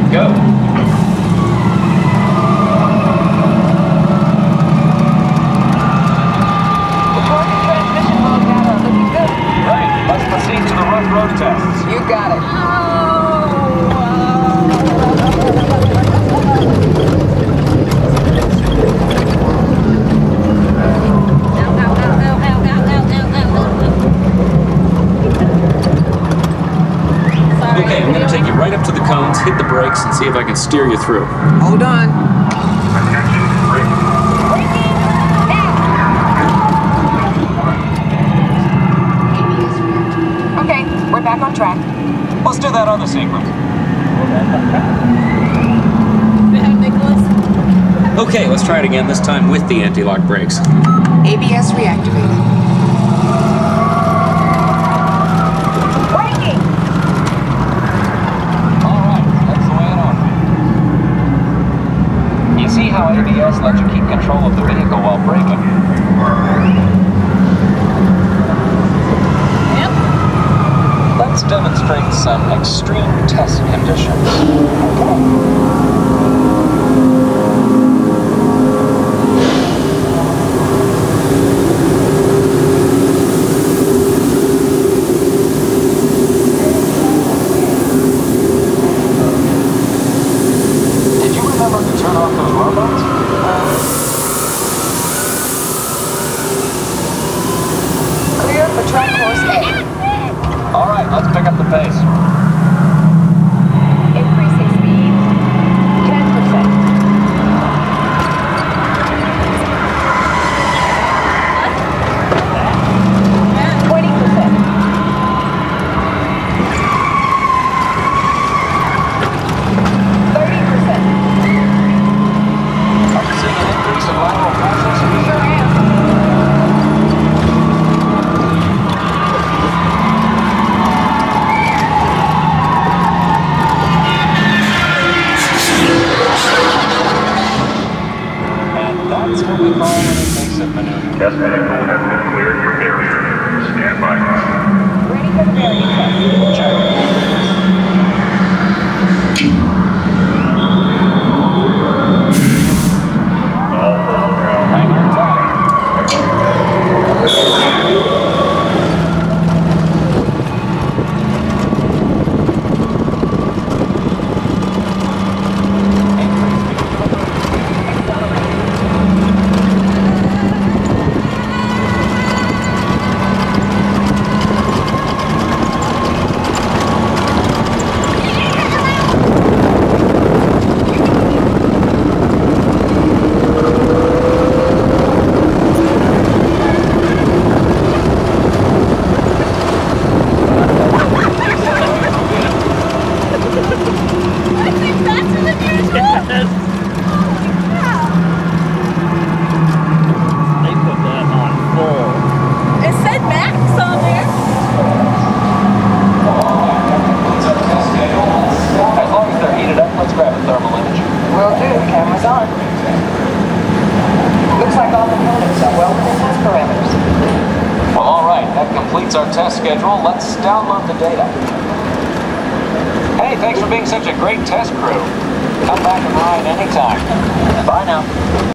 Go. The torque and transmission mode data are looking good. Right. Let's proceed to the rough road tests. You got it. Okay, I'm going to take you right up to the cones, hit the brakes, and see if I can steer you through. Hold on. Okay, we're back on track. Let's do that other sequence. Okay, let's try it again, this time with the anti-lock brakes. ABS reactivated. Braking! Alright, that's the way it ought to be. You see how ABS lets you keep control of the vehicle while braking? Yep. Let's demonstrate some extreme test conditions. Clear for track course A. All right, let's pick up the pace. Increasing speed. 10%. 20%. 30%. Are you seeing an increase in lateral pressure? Sure am. That's what we call an invasive maneuver. Test vehicle has been cleared for barrier. Stand by. Ready for the variant test. Check. All personnel. Hang on tight. Will do. Camera's on. Looks like all components are well within test parameters. Well, all right, that completes our test schedule. Let's download the data. Hey, thanks for being such a great test crew. Come back and ride anytime. Bye now.